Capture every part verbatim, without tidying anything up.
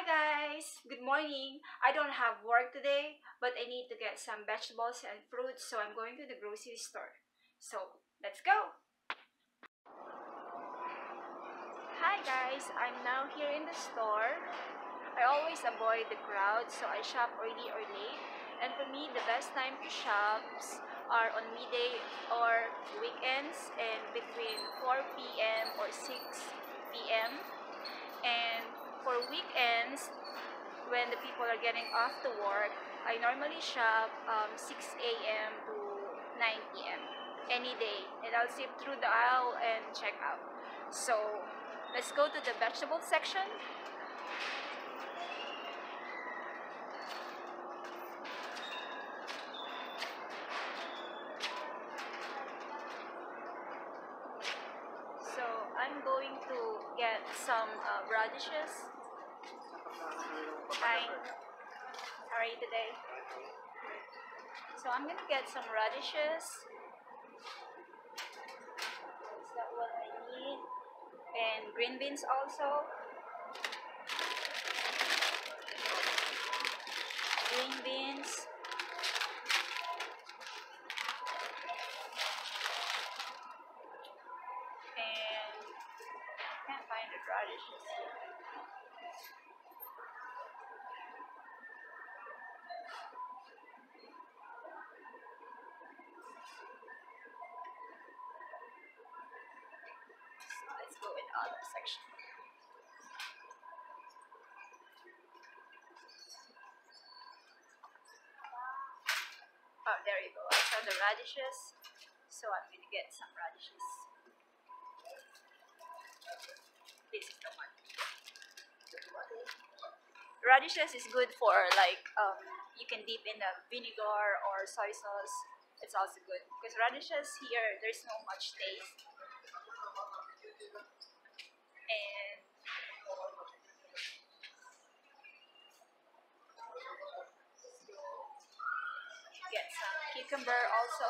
Guys, good morning. I don't have work today, but I need to get some vegetables and fruits, so I'm going to the grocery store. So, let's go. Hi guys, I'm now here in the store. I always avoid the crowd, so I shop early or late. And for me, the best time to shop are on midday or weekends and between four p m or six p m. And for weekends, when the people are getting off to work, I normally shop um, six a m to nine p m any day, and I'll zip through the aisle and check out. So let's go to the vegetable section. So I'm going to get some uh, radishes. Hi, how are you today? So I'm gonna get some radishes. Is that what I need? And green beans also. Green beans. And I can't find the radishes here. So let's go in other section. Oh, there you go. I found the radishes. So I'm gonna get some radishes. This is the one. Radishes is good for like um, you can dip in the vinegar or soy sauce. It's also good because radishes here there's no much taste and get some cucumber also.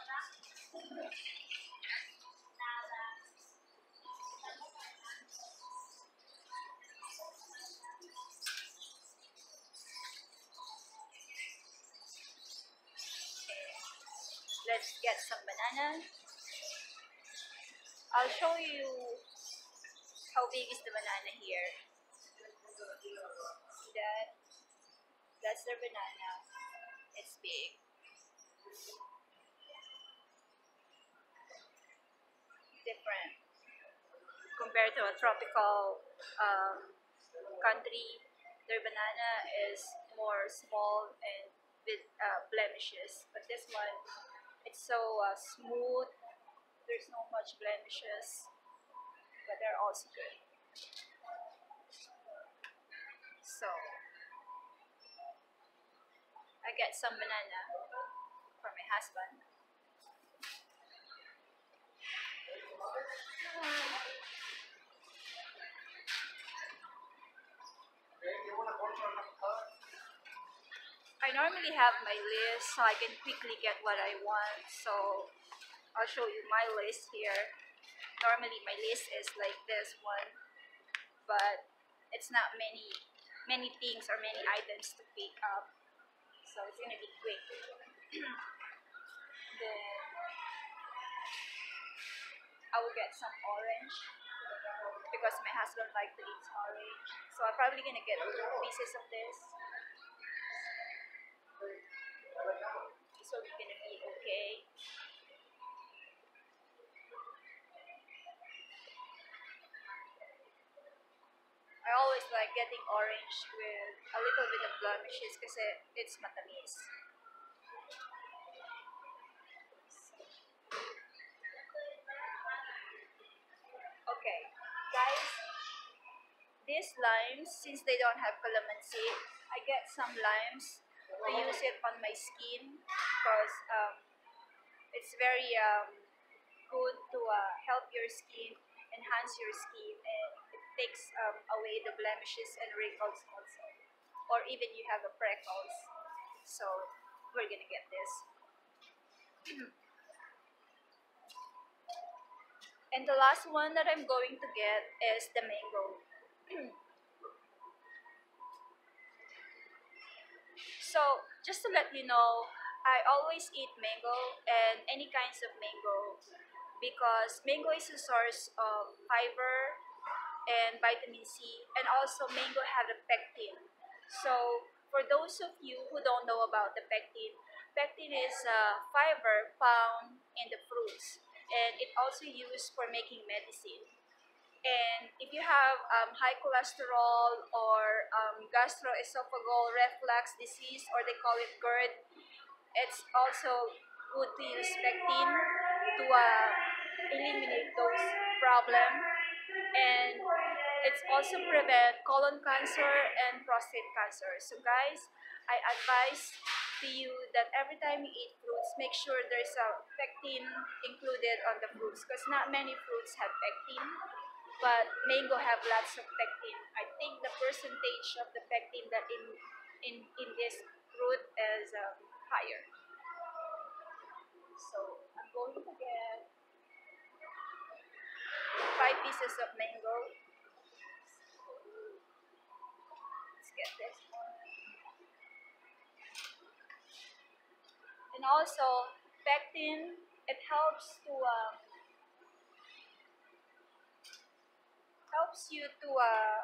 Let's get some banana. I'll show you how big is the banana here. See that? That's their banana. It's big. Different compared to a tropical um, country. Their banana is more small and with uh, blemishes, but this one it's so uh, smooth. There's no much blemishes, but they're also good. So I get some banana for my husband. I normally have my list so I can quickly get what I want. So I'll show you my list here. Normally my list is like this one, but it's not many many things or many items to pick up. So it's gonna be quick. Then I will get some orange because my husband likes to eat orange. So I'm probably gonna get two pieces of this. So we're gonna be okay. I always like getting orange with a little bit of blemishes because it's matamis. Okay, guys, these limes, since they don't have calamansi, I get some limes to use it on my skin because um, it's very um, good to uh, help your skin, enhance your skin, and it takes um, away the blemishes and wrinkles also. Or even you have a freckles. So we're gonna get this. And the last one that I'm going to get is the mango. So just to let you know, I always eat mango and any kinds of mango because mango is a source of fiber and vitamin C, and also mango have a pectin. So for those of you who don't know about the pectin, pectin is a fiber found in the fruits, and it also used for making medicine. And if you have um, high cholesterol or um, gastroesophageal reflux disease, or they call it GERD, it's also good to use pectin to uh, eliminate those problems. And it's also prevent colon cancer and prostate cancer. So guys, I advise to you that every time you eat fruits, make sure there's a pectin included on the fruits, because not many fruits have pectin, but mango have lots of pectin. I think the percentage of the pectin that in in in this fruit is uh, higher. So I'm going to get five pieces of mango. Let's get this one. And also, pectin, it helps to um, helps you to uh,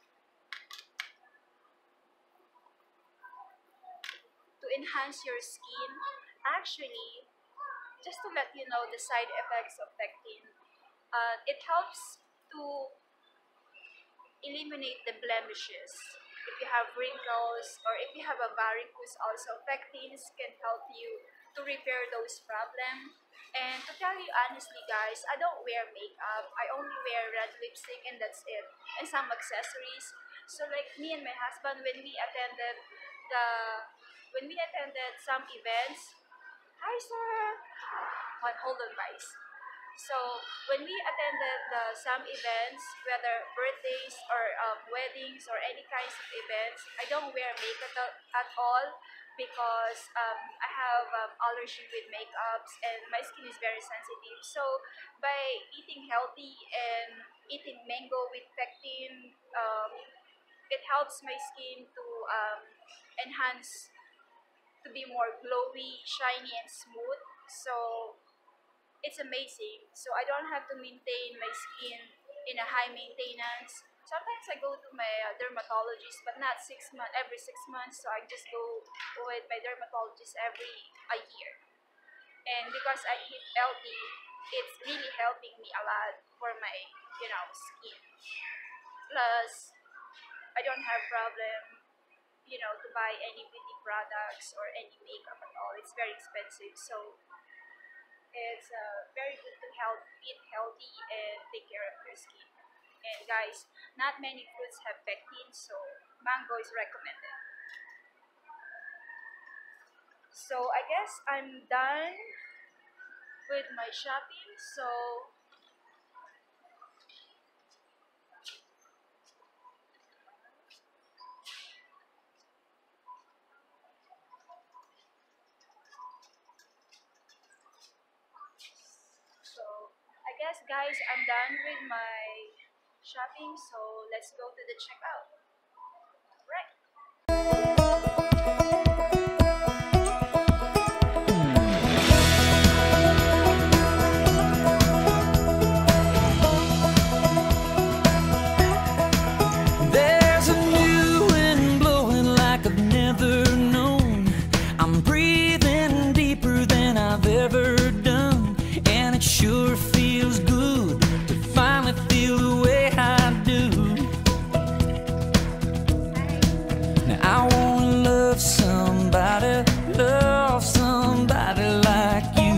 to enhance your skin. Actually, just to let you know the side effects of pectin, uh, it helps to eliminate the blemishes. If you have wrinkles or if you have a varicose, also pectins can help you to repair those problems. And to tell you honestly guys, I don't wear makeup. I only wear red lipstick and that's it. And some accessories. So like me and my husband, when we attended the when we attended some events, hi sir, hold hold on guys. So when we attended the some events, whether birthdays or um, weddings or any kinds of events, I don't wear makeup at, at all because um, I have um, allergy with makeups and my skin is very sensitive. So by eating healthy and eating mango with pectin, um, it helps my skin to um, enhance, to be more glowy, shiny, and smooth. So it's amazing. So I don't have to maintain my skin in a high maintenance. Sometimes I go to my uh, dermatologist, but not six months every six months. So I just go with my dermatologist every a year. And because I eat healthy, it's really helping me a lot for my you know skin. Plus, I don't have problem you know to buy any beauty products or any makeup at all. It's very expensive. So it's uh, very good to help eat healthy and take care of your skin. And guys, not many fruits have pectin, so mango is recommended. So I guess I'm done with my shopping. So so I guess guys, I'm done with my shopping. So let's go to the checkout. Right. There's a new wind blowing like I've never known. I'm breathing deeper than I've ever done, and it sure feels good to finally feel the way I do. Now I wanna love somebody, love somebody like you.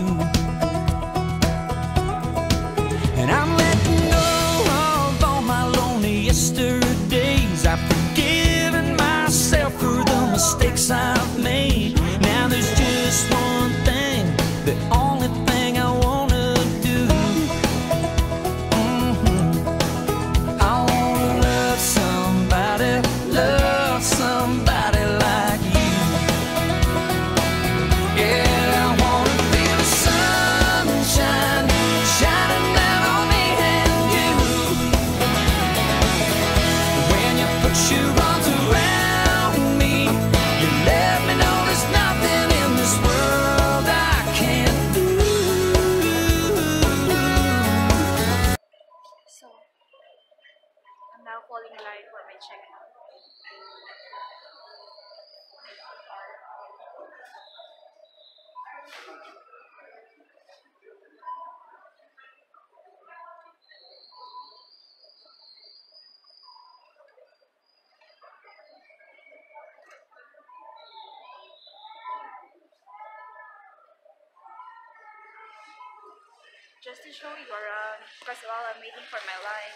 And I'm letting go of all my lonely yesterdays. I've forgiven myself for the mistakes I've made. Now there's just one thing, the only thing I wanna do. Mm-hmm. I wanna love somebody, love somebody check it out. Just to show you around, because while I'm waiting for my line.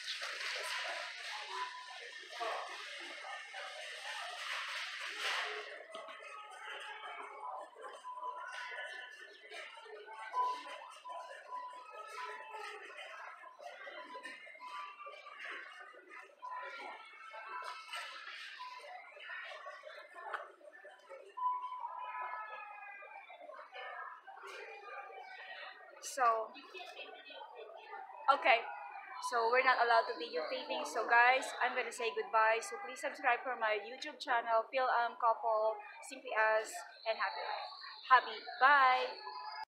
So, okay. So, we're not allowed to video taping. So, guys, I'm gonna say goodbye. So, please subscribe for my YouTube channel, Phil Am Couple, Simply As, and Happy Life. Happy. Bye!